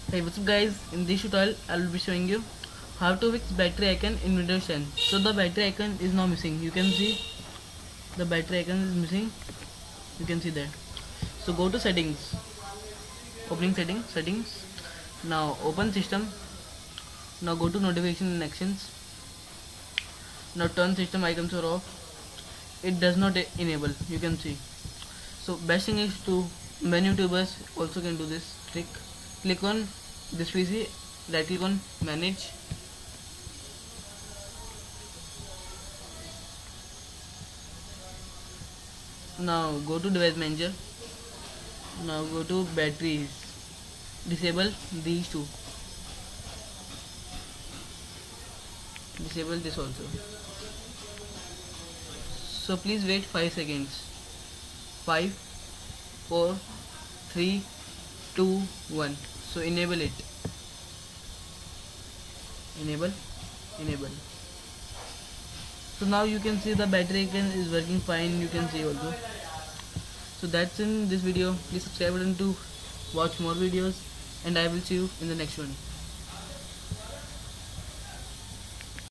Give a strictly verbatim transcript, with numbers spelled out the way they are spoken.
Hey, what's up guys, in this tutorial I will be showing you how to fix battery icon in Windows ten. So the battery icon is now missing. You can see the battery icon is missing. You can see that. So go to settings, opening settings, settings. Now open system. Now go to notification and actions. Now turn system icons are off. It does not enable. You can see. So best thing is to many YouTubers also can do this trick. Click on this P C, right click on manage. Now go to device manager. Now go to batteries. Disable these two. Disable this also. So please wait five seconds. five, four, three, two, one. So enable it. Enable, enable. So now you can see the battery icon is working fine. You can see also. So that's in this video. Please subscribe button to watch more videos, and I will see you in the next one.